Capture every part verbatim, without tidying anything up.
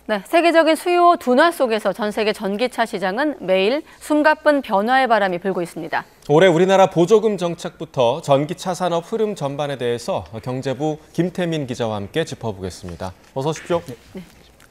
네, 세계적인 수요 둔화 속에서 전 세계 전기차 시장은 매일 숨가쁜 변화의 바람이 불고 있습니다. 올해 우리나라 보조금 정책부터 전기차 산업 흐름 전반에 대해서 경제부 김태민 기자와 함께 짚어보겠습니다. 어서 오십시오. 네.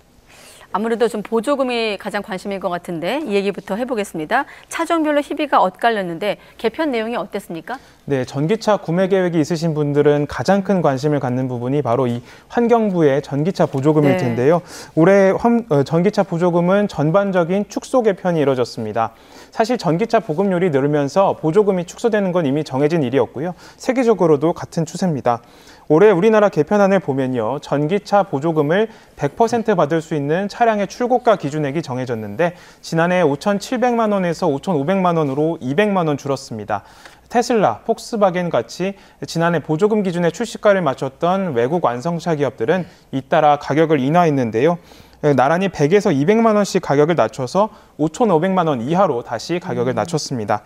아무래도 좀 보조금이 가장 관심일 것 같은데 이 얘기부터 해보겠습니다. 차종별로 희비가 엇갈렸는데 개편 내용이 어땠습니까? 네, 전기차 구매 계획이 있으신 분들은 가장 큰 관심을 갖는 부분이 바로 이 환경부의 전기차 보조금일 텐데요. 네. 올해 환, 어, 전기차 보조금은 전반적인 축소 개편이 이뤄졌습니다. 사실 전기차 보급률이 늘으면서 보조금이 축소되는 건 이미 정해진 일이었고요. 세계적으로도 같은 추세입니다. 올해 우리나라 개편안을 보면요. 전기차 보조금을 백 퍼센트 받을 수 있는 차량의 출고가 기준액이 정해졌는데 지난해 오천칠백만 원에서 오천오백만 원으로 이백만 원 줄었습니다. 테슬라, 폭스바겐 같이 지난해 보조금 기준의 출시가를 맞췄던 외국 완성차 기업들은 잇따라 가격을 인하했는데요. 나란히 백에서 이백만 원씩 가격을 낮춰서 오천오백만 원 이하로 다시 가격을 낮췄습니다.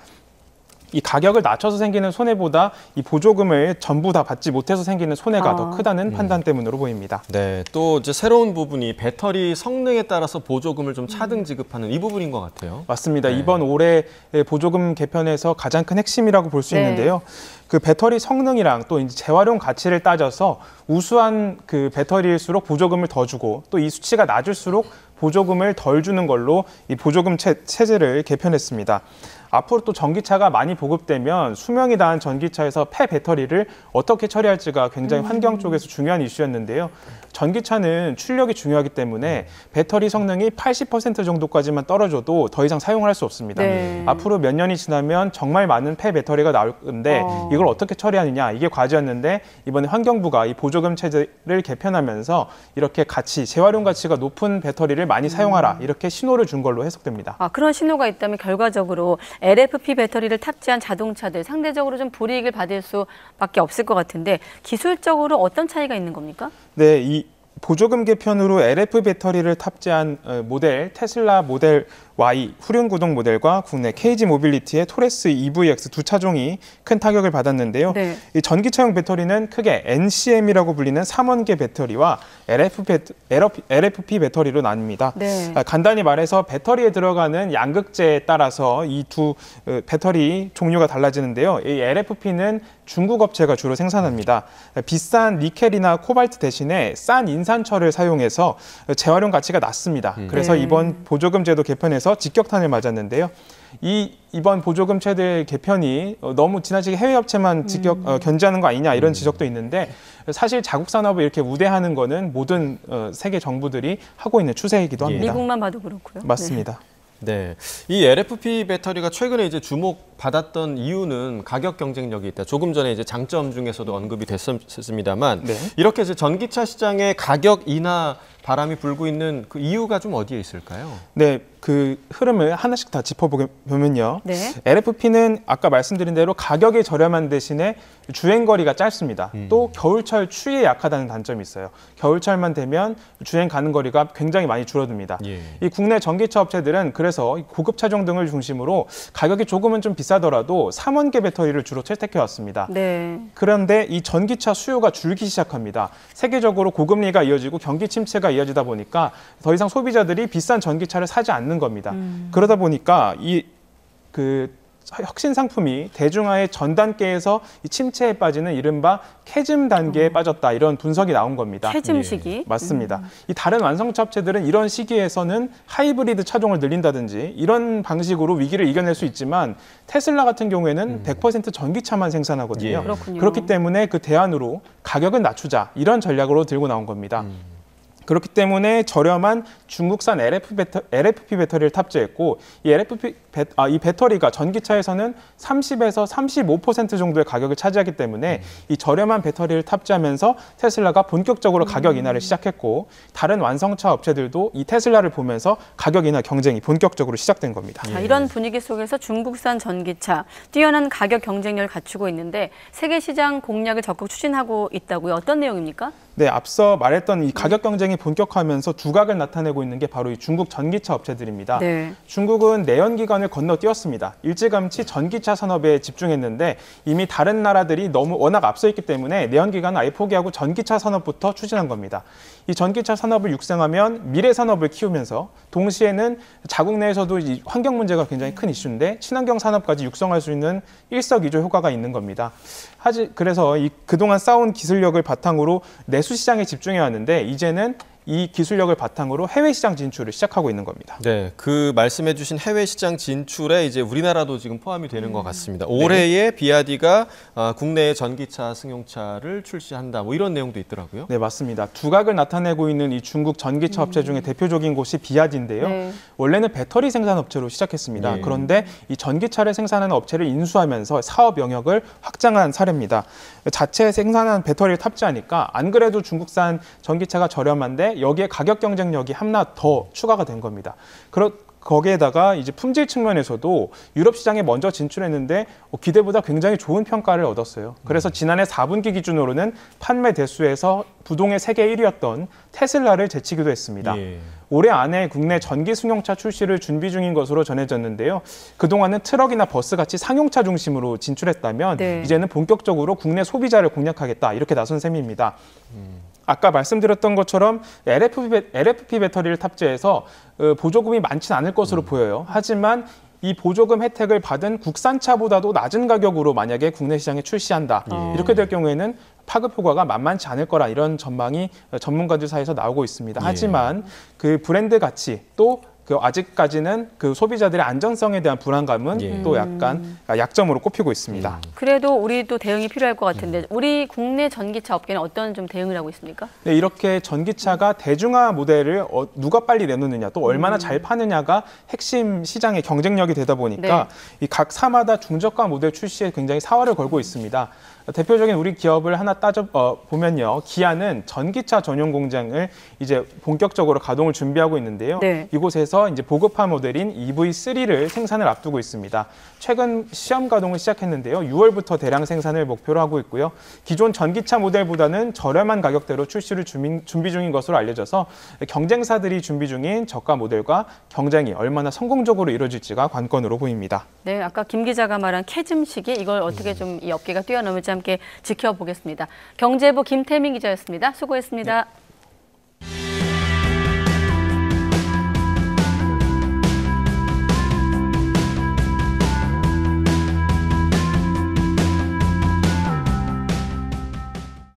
이 가격을 낮춰서 생기는 손해보다 이 보조금을 전부 다 받지 못해서 생기는 손해가 아. 더 크다는 음. 판단 때문으로 보입니다. 네, 또 이제 새로운 부분이 배터리 성능에 따라서 보조금을 좀 차등 지급하는 이 부분인 것 같아요. 맞습니다. 네. 이번 올해 보조금 개편에서 가장 큰 핵심이라고 볼 수 네. 있는데요. 그 배터리 성능이랑 또 이제 재활용 가치를 따져서 우수한 그 배터리일수록 보조금을 더 주고 또 이 수치가 낮을수록 보조금을 덜 주는 걸로 이 보조금 체, 체제를 개편했습니다. 앞으로 또 전기차가 많이 보급되면 수명이 다한 전기차에서 폐배터리를 어떻게 처리할지가 굉장히 음. 환경 쪽에서 중요한 이슈였는데요. 전기차는 출력이 중요하기 때문에 배터리 성능이 팔십 퍼센트 정도까지만 떨어져도 더 이상 사용을 할 수 없습니다. 네. 앞으로 몇 년이 지나면 정말 많은 폐배터리가 나올 건데 어. 이걸 어떻게 처리하느냐 이게 과제였는데 이번에 환경부가 이 보조금 체제를 개편하면서 이렇게 가치, 재활용 가치가 높은 배터리를 많이 사용하라 이렇게 신호를 준 걸로 해석됩니다. 아, 그런 신호가 있다면 결과적으로 엘에프피 배터리를 탑재한 자동차들 상대적으로 좀 불이익을 받을 수밖에 없을 것 같은데 기술적으로 어떤 차이가 있는 겁니까? 네, 이 보조금 개편으로 엘에프피 배터리를 탑재한 모델 테슬라 모델 Y 후륜구동 모델과 국내 케이지 모빌리티의 토레스 이브이엑스 두 차종이 큰 타격을 받았는데요. 네. 이 전기차용 배터리는 크게 엔씨엠이라고 불리는 삼원계 배터리와 엘에프피 배터리로 나뉩니다. 네. 간단히 말해서 배터리에 들어가는 양극재에 따라서 이 두 배터리 종류가 달라지는데요. 이 엘에프피는 중국 업체가 주로 생산합니다. 비싼 니켈이나 코발트 대신에 싼 인산철을 사용해서 재활용 가치가 낮습니다. 음. 그래서 네. 이번 보조금 제도 개편에서 직격탄을 맞았는데요. 이 이번 보조금 체제 개편이 너무 지나치게 해외 업체만 직격 음. 어, 견제하는 거 아니냐 이런 지적도 있는데 사실 자국 산업을 이렇게 우대하는 거는 모든 어, 세계 정부들이 하고 있는 추세이기도 합니다. 미국만 봐도 그렇고요. 맞습니다. 네. 네, 이 엘에프피 배터리가 최근에 이제 주목받았던 이유는 가격 경쟁력이 있다. 조금 전에 이제 장점 중에서도 언급이 됐었습니다만 네. 이렇게 이제 전기차 시장의 가격 인하 바람이 불고 있는 그 이유가 좀 어디에 있을까요? 네, 그 흐름을 하나씩 다 짚어보면요. 네. 엘에프피는 아까 말씀드린 대로 가격이 저렴한 대신에 주행거리가 짧습니다. 음. 또 겨울철 추위에 약하다는 단점이 있어요. 겨울철만 되면 주행 가는 거리가 굉장히 많이 줄어듭니다. 예. 이 국내 전기차 업체들은 그래서 고급 차종 등을 중심으로 가격이 조금은 좀 비싸더라도 삼원계 배터리를 주로 채택해 왔습니다. 네. 그런데 이 전기차 수요가 줄기 시작합니다. 세계적으로 고금리가 이어지고 경기 침체가 이어지다 보니까 더 이상 소비자들이 비싼 전기차를 사지 않는 겁니다. 음. 그러다 보니까 이 그 혁신 상품이 대중화의 전 단계에서 이 침체에 빠지는 이른바 캐즘 단계에 음. 빠졌다 이런 분석이 나온 겁니다. 캐즘 시기? 예. 맞습니다. 음. 이 다른 완성차 업체들은 이런 시기에서는 하이브리드 차종을 늘린다든지 이런 방식으로 위기를 이겨낼 수 있지만 테슬라 같은 경우에는 음. 백 퍼센트 전기차만 생산하거든요. 예. 그렇군요. 그렇기 때문에 그 대안으로 가격을 낮추자 이런 전략으로 들고 나온 겁니다. 음. 그렇기 때문에 저렴한 중국산 엘에프피 배터리를 탑재했고 이 엘에프피 배, 아, 이 배터리가 전기차에서는 삼십에서 삼십오 퍼센트 정도의 가격을 차지하기 때문에 음. 이 저렴한 배터리를 탑재하면서 테슬라가 본격적으로 가격 인하를 시작했고 다른 완성차 업체들도 이 테슬라를 보면서 가격 인하 경쟁이 본격적으로 시작된 겁니다. 자, 이런 분위기 속에서 중국산 전기차 뛰어난 가격 경쟁력을 갖추고 있는데 세계 시장 공략을 적극 추진하고 있다고요. 어떤 내용입니까? 네, 앞서 말했던 이 가격 경쟁이 본격화하면서 두각을 나타내고 있는 게 바로 이 중국 전기차 업체들입니다. 네. 중국은 내연기관을 건너뛰었습니다. 일찌감치 전기차 산업에 집중했는데 이미 다른 나라들이 너무 워낙 앞서 있기 때문에 내연기관은 아예 포기하고 전기차 산업부터 추진한 겁니다. 이 전기차 산업을 육성하면 미래 산업을 키우면서 동시에는 자국 내에서도 이 환경 문제가 굉장히 큰 이슈인데 친환경 산업까지 육성할 수 있는 일석이조 효과가 있는 겁니다. 하지 그래서 이 그동안 쌓아온 기술력을 바탕으로 내수 시장에 집중해 왔는데 이제는 이 기술력을 바탕으로 해외 시장 진출을 시작하고 있는 겁니다. 네, 그 말씀해주신 해외 시장 진출에 이제 우리나라도 지금 포함이 되는 음. 것 같습니다. 올해에 비아디가 국내에 전기차 승용차를 출시한다, 뭐 이런 내용도 있더라고요. 네, 맞습니다. 두각을 나타내고 있는 이 중국 전기차 업체 중에 대표적인 곳이 비아디인데요. 네. 원래는 배터리 생산 업체로 시작했습니다. 네. 그런데 이 전기차를 생산하는 업체를 인수하면서 사업 영역을 확장한 사례입니다. 자체 생산한 배터리를 탑재하니까 안 그래도 중국산 전기차가 저렴한데 여기에 가격 경쟁력이 하나 더 추가가 된 겁니다. 그렇 거기에다가 이제 품질 측면에서도 유럽 시장에 먼저 진출했는데 기대보다 굉장히 좋은 평가를 얻었어요. 그래서 지난해 사 분기 기준으로는 판매 대수에서 부동의 세계 일 위였던 테슬라를 제치기도 했습니다. 예. 올해 안에 국내 전기 승용차 출시를 준비 중인 것으로 전해졌는데요. 그동안은 트럭이나 버스같이 상용차 중심으로 진출했다면 네. 이제는 본격적으로 국내 소비자를 공략하겠다 이렇게 나선 셈입니다. 음. 아까 말씀드렸던 것처럼 엘에프피, 엘에프피 배터리를 탑재해서 보조금이 많지는 않을 것으로 음. 보여요. 하지만 이 보조금 혜택을 받은 국산차보다도 낮은 가격으로 만약에 국내 시장에 출시한다. 예. 이렇게 될 경우에는 파급 효과가 만만치 않을 거라 이런 전망이 전문가들 사이에서 나오고 있습니다. 하지만 예. 그 브랜드 가치 또 그 아직까지는 그 소비자들의 안전성에 대한 불안감은 예. 또 약간 약점으로 꼽히고 있습니다. 음. 그래도 우리도 대응이 필요할 것 같은데 음. 우리 국내 전기차 업계는 어떤 좀 대응을 하고 있습니까? 네, 이렇게 전기차가 대중화 모델을 어, 누가 빨리 내놓느냐 또 얼마나 음. 잘 파느냐가 핵심 시장의 경쟁력이 되다 보니까 네. 이 각 사마다 중저가 모델 출시에 굉장히 사활을 걸고 있습니다. 대표적인 우리 기업을 하나 따져 어, 보면요. 기아는 전기차 전용 공장을 이제 본격적으로 가동을 준비하고 있는데요. 네. 이곳에서 이제 보급화 모델인 이브이 쓰리를 생산을 앞두고 있습니다. 최근 시험 가동을 시작했는데요. 유월부터 대량 생산을 목표로 하고 있고요. 기존 전기차 모델보다는 저렴한 가격대로 출시를 준비 중인 것으로 알려져서 경쟁사들이 준비 중인 저가 모델과 경쟁이 얼마나 성공적으로 이루어질지가 관건으로 보입니다. 네, 아까 김 기자가 말한 캐즘 시기 이걸 어떻게 좀 이 업계가 뛰어넘을지 함께 지켜보겠습니다. 경제부 김태민 기자였습니다. 수고했습니다. 네.